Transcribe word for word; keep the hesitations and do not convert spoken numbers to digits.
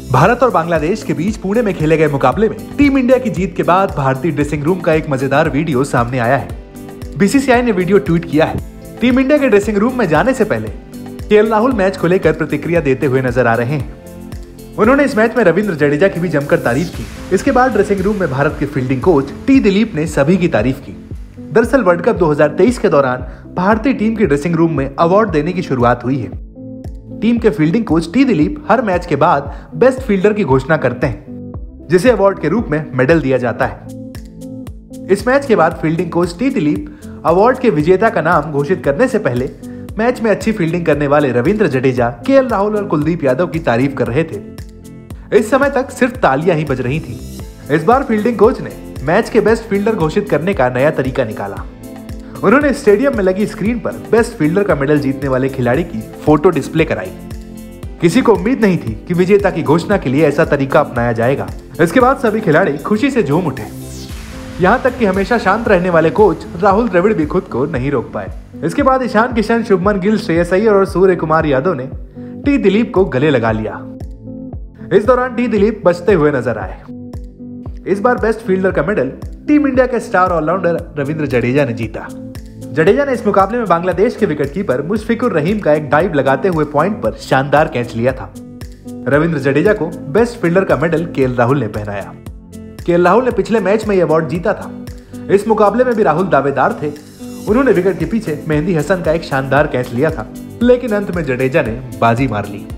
भारत और बांग्लादेश के बीच पुणे में खेले गए मुकाबले में टीम इंडिया की जीत के बाद भारतीय ड्रेसिंग रूम का एक मजेदार वीडियो सामने आया है। बीसीसीआई ने वीडियो ट्वीट किया है। टीम इंडिया के ड्रेसिंग रूम में जाने से पहले केएल राहुल मैच को लेकर प्रतिक्रिया देते हुए नजर आ रहे हैं। उन्होंने इस मैच में रविंद्र जडेजा की भी जमकर तारीफ की। इसके बाद ड्रेसिंग रूम में भारत के फील्डिंग कोच टी दिलीप ने सभी की तारीफ की। दरअसल वर्ल्ड कप दो हज़ार तेईस के दौरान भारतीय टीम की ड्रेसिंग रूम में अवार्ड देने की शुरुआत हुई है। टीम के फील्डिंग कोच टी दिलीप हर मैच के बाद बेस्ट फील्डर की घोषणा करते हैं, जिसे अवार्ड के रूप में मेडल दिया जाता है। इस मैच के बाद fielding coach T Dilip award के विजेता का नाम घोषित करने से पहले मैच में अच्छी फील्डिंग करने वाले रविंद्र जडेजा, केएल राहुल और कुलदीप यादव की तारीफ कर रहे थे। इस समय तक सिर्फ तालियां ही बज रही थी। इस बार फील्डिंग कोच ने मैच के बेस्ट फील्डर घोषित करने का नया तरीका निकाला। उन्होंने स्टेडियम में लगी स्क्रीन पर बेस्ट फील्डर का मेडल जीतने वाले खिलाड़ी की फोटो डिस्प्ले कराई। किसी को उम्मीद नहीं थी कि विजेता की घोषणा के लिए ऐसा तरीका अपनाया जाएगा। इसके बाद सभी खिलाड़ी खुशी से झूम उठे। यहां तक कि हमेशा शांत रहने वाले कोच राहुल द्रविड़ भी खुद को नहीं रोक पाए। इसके बाद ईशान किशन, शुभमन गिल, श्रेयस अय्यर और सूर्य कुमार यादव ने टी दिलीप को गले लगा लिया। इस दौरान टी दिलीप बचते हुए नजर आए। इस बार बेस्ट फील्डर का मेडल टीम इंडिया के स्टार ऑलराउंडर रविंद्र जडेजा ने जीता। जडेजा ने इस मुकाबले में बांग्लादेश के विकेटकीपर मुशफिकुर रहीम का एक डाइव लगाते हुए पॉइंट पर शानदार कैच लिया था। रविंद्र जडेजा को बेस्ट फील्डर का मेडल केएल राहुल ने पहनाया। केएल राहुल ने पिछले मैच में यह अवार्ड जीता था। इस मुकाबले में भी राहुल दावेदार थे। उन्होंने विकेट के पीछे मेहंदी हसन का एक शानदार कैच लिया था, लेकिन अंत में जडेजा ने बाजी मार ली।